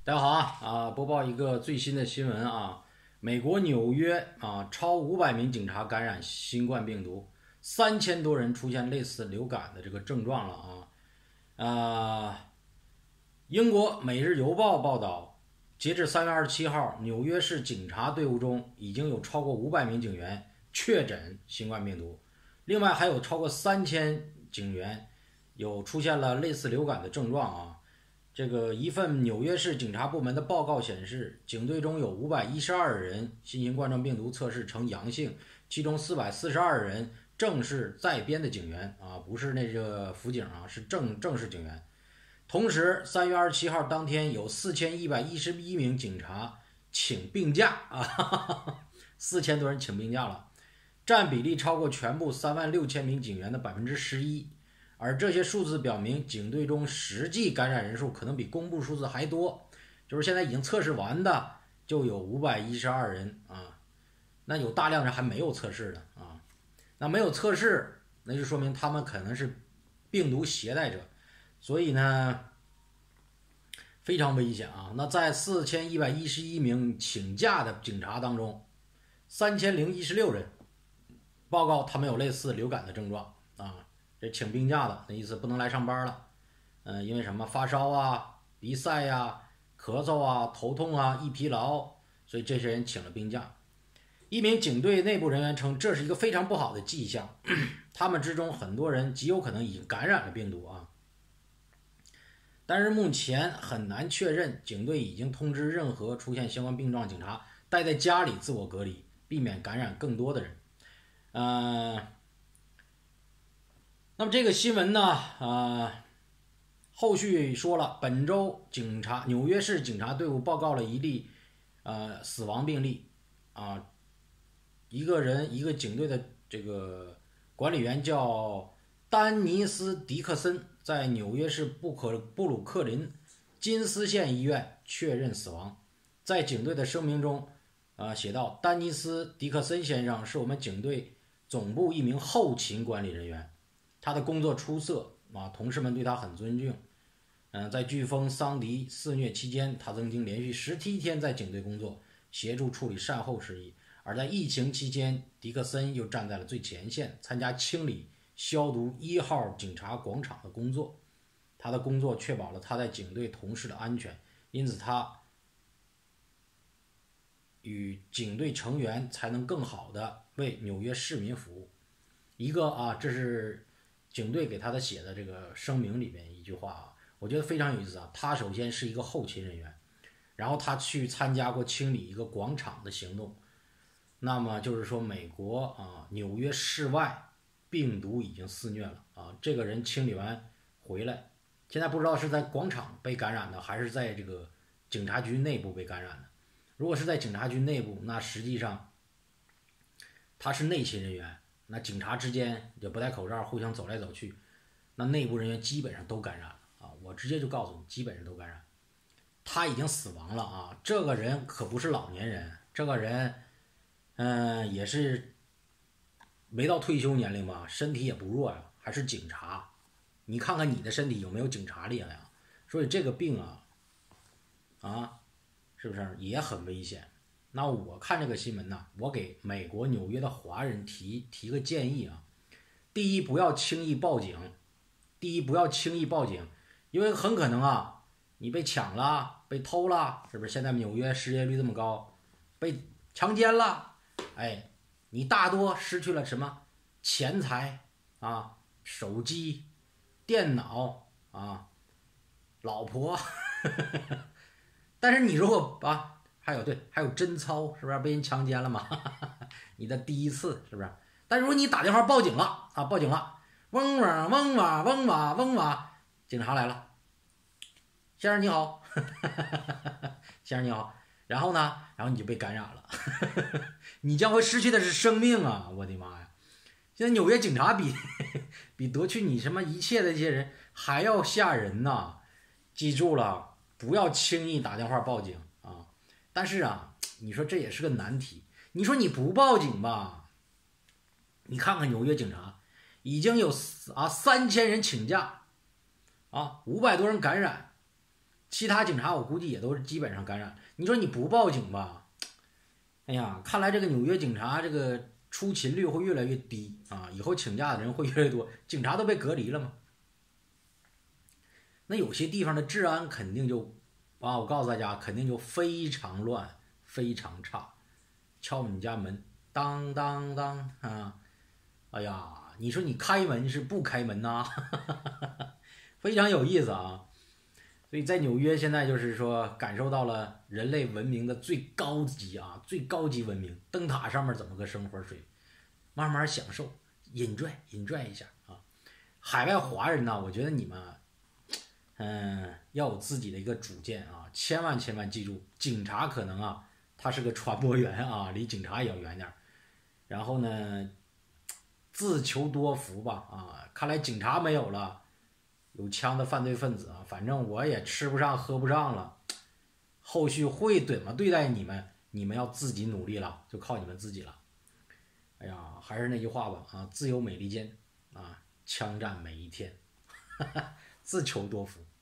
大家好播报一个最新的新闻美国纽约超500名警察感染新冠病毒，3000多人出现类似流感的这个症状了英国《每日邮报》报道，截至3月27号，纽约市警察队伍中已经有超过500名警员确诊新冠病毒，另外还有超过3000警员有出现了类似流感的症状这个一份纽约市警察部门的报告显示，警队中有512人新型冠状病毒测试呈阳性，其中442人正是在编的警员不是那个辅警是正式警员。同时3月27号当天有4111名警察请病假4000多人请病假了，占比例超过全部36000名警员的11%。而这些数字表明，警队中实际感染人数可能比公布数字还多，就是现在已经测试完的就有512人那有大量人还没有测试的那没有测试，那就说明他们可能是病毒携带者，所以呢非常危险那在4111名请假的警察当中，3016人报告他们有类似流感的症状这请病假的那意思不能来上班了，因为什么发烧鼻塞咳嗽头痛易疲劳，所以这些人请了病假。一名警队内部人员称，这是一个非常不好的迹象，他们之中很多人极有可能已经感染了病毒但是目前很难确认警队已经通知任何出现相关病状警察待在家里自我隔离，避免感染更多的人。那么这个新闻呢后续说了，本周纽约市警察队伍报告了一例死亡病例一个警队的这个管理员叫丹尼斯·迪克森，在纽约市布鲁克林金斯县医院确认死亡。在警队的声明中写道，丹尼斯·迪克森先生是我们警队总部一名后勤管理人员，他的工作出色同事们对他很尊敬。在飓风桑迪肆虐期间，他曾经连续17天在警队工作，协助处理善后事宜。而在疫情期间，迪克森又站在了最前线，参加清理消毒1号警察广场的工作。他的工作确保了他在警队同事的安全，因此他与警队成员才能更好地为纽约市民服务。这是警队给他的写的这个声明里面一句话我觉得非常有意思他首先是一个后勤人员，然后他去参加过清理一个广场的行动。那么就是说美国纽约市外病毒已经肆虐了这个人清理完回来，现在不知道是在广场被感染的还是在这个警察局内部被感染的。如果是在警察局内部，那实际上他是内勤人员，那警察之间也不戴口罩互相走来走去，那内部人员基本上都感染了我直接就告诉你基本上都感染。他已经死亡了这个人可不是老年人，这个人也是没到退休年龄吧，身体也不弱还是警察。你看看你的身体有没有警察厉害所以这个病是不是也很危险？那我看这个新闻我给美国纽约的华人提个建议第一，不要轻易报警。因为很可能你被抢了，被偷了，是不是？现在纽约失业率这么高，被强奸了你大多失去了什么？钱财手机、电脑老婆但是你如果还有贞操，是不是被人强奸了嘛你的第一次，是不是？但如果你打电话报警了嗡哇嗡哇嗡哇嗡哇，警察来了，先生你好先生你好，然后你就被感染了你将会失去的是生命我的妈呀！现在纽约警察比夺去你什么一切的这些人还要吓人记住了，不要轻易打电话报警但是你说这也是个难题。你说你不报警吧，你看看纽约警察已经有3000人请假500多人感染， 其他警察我估计也都是基本上感染。你说你不报警吧？哎呀，看来这个纽约警察这个出勤率会越来越低啊，以后请假的人会越来越多，警察都被隔离了吗？那有些地方的治安肯定就啊，我告诉大家，肯定就非常乱，非常差。敲你家门，当当当啊！哎呀，你说你开门是不开门呐、非常有意思啊。所以在纽约现在就是说感受到了人类文明的最高级啊，最高级文明，灯塔上面怎么个生活水，慢慢享受，enjoy 一下啊。海外华人呢，我觉得你们要有自己的一个主见啊，千万记住，警察可能啊他是个传播源啊，离警察也要远点。然后呢，自求多福吧啊，看来警察没有了，有枪的犯罪分子啊，反正我也吃不上喝不上了，后续会怎么对待你们，你们要自己努力了，就靠你们自己了。哎呀，还是那句话吧啊，自由美利坚啊，枪战每一天，自求多福。